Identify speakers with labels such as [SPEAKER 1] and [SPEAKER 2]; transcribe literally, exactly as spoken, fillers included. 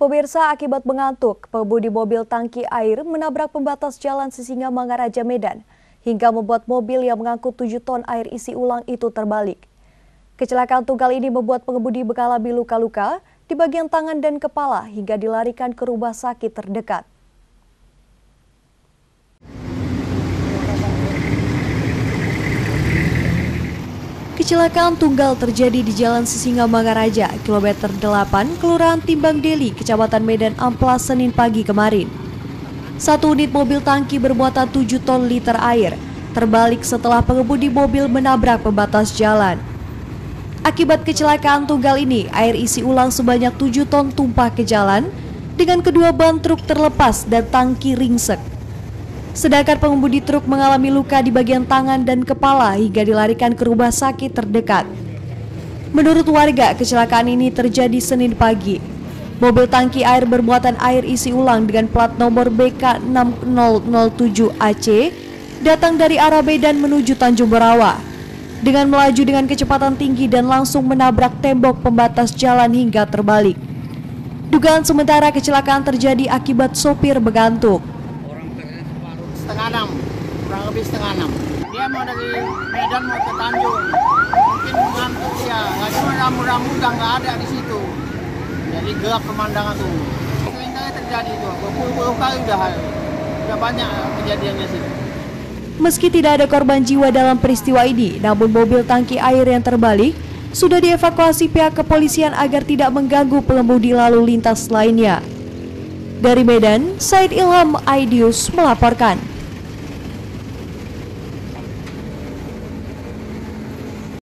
[SPEAKER 1] Pemirsa, akibat mengantuk, pengemudi mobil tangki air menabrak pembatas jalan Sisingamangaraja, Medan, hingga membuat mobil yang mengangkut tujuh ton air isi ulang itu terbalik. Kecelakaan tunggal ini membuat pengemudi mengalami luka-luka di bagian tangan dan kepala hingga dilarikan ke rumah sakit terdekat. Kecelakaan tunggal terjadi di Jalan Sisingamangaraja, kilometer delapan, Kelurahan Timbang Deli, Kecamatan Medan Amplas, Senin pagi kemarin. Satu unit mobil tangki bermuatan tujuh ton liter air terbalik setelah pengemudi mobil menabrak pembatas jalan. Akibat kecelakaan tunggal ini, air isi ulang sebanyak tujuh ton tumpah ke jalan dengan kedua ban truk terlepas dan tangki ringsek. Sedangkan pengemudi truk mengalami luka di bagian tangan dan kepala hingga dilarikan ke rumah sakit terdekat. Menurut warga, kecelakaan ini terjadi Senin pagi. Mobil tangki air bermuatan air isi ulang dengan plat nomor B K enam nol nol tujuh A C datang dari arah Medan menuju Tanjung Berawa. Dengan melaju dengan kecepatan tinggi dan langsung menabrak tembok pembatas jalan hingga terbalik. Dugaan sementara kecelakaan terjadi akibat sopir mengantuk.
[SPEAKER 2] Setengah enam, kurang lebih setengah enam. Dia mau dari Medan mau ke Tanjung, mungkin mengantuk dia. Nggak cuma rambu-rambu udah nggak ada di situ, jadi gelap pemandangan tuh. Seringkali terjadi itu, berpuluh-puluh kali udah, udah banyak kejadiannya sih.
[SPEAKER 1] Meski tidak ada korban jiwa dalam peristiwa ini, namun mobil tangki air yang terbalik sudah dievakuasi pihak kepolisian agar tidak mengganggu pengemudi lalu lintas lainnya. Dari Medan, Said Ilham Aidius melaporkan.